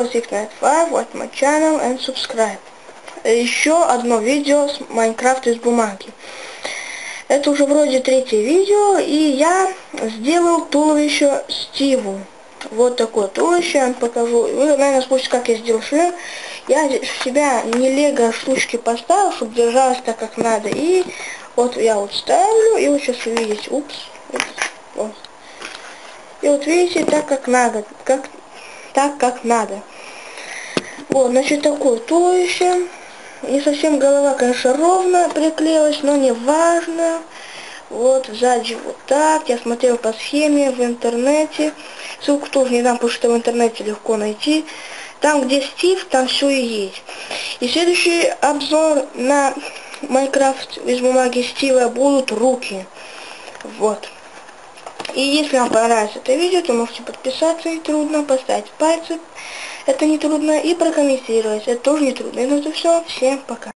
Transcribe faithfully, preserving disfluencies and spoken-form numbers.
zero six nine five, watch my channel and subscribe. Еще одно видео с Майнкрафт из бумаги. Это уже вроде третье видео, и я сделал туловище Стиву. Вот такое туловище, я вам покажу. Вы, наверное, спросите, как я сделал шлем. Я в себя не лего штучки поставил, чтобы держалось так, как надо. И вот я вот ставлю, и вот сейчас вы видите, упс, упс, вот. И вот видите, так как надо, как, так как надо. Вот, значит, такое туловище. Не совсем голова, конечно, ровно приклеилась, но не важно. Вот, сзади вот так. Я смотрел по схеме в интернете. Ссылку тоже не дам, потому что в интернете легко найти. Там, где Стив, там все и есть. И следующий обзор на Майнкрафт из бумаги Стива будут руки. Вот. И если вам понравится это видео, то можете подписаться, не трудно, поставить пальцы, это не трудно, и прокомментировать, это тоже не трудно. И на это все, всем пока.